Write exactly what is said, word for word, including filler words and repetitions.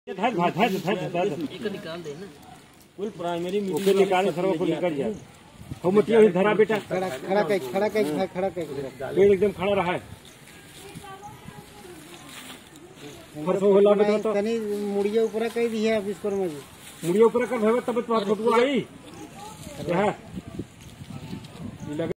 धर धर धर धर धर निकाल देना कुल प्राइमरी ओके निकाल सर्व को निकल जाए। हो मटिया हुई धरा बेटा खड़ा खड़ा कर खड़ा कर खड़ा कर पेड़ एकदम खड़ा रहा है। परसों होला बेटा तो तनी मुड़िया ऊपर कह दी है विश्वकर्मा जी मुड़िया ऊपर कर भेवे तब तो फोटो आई है।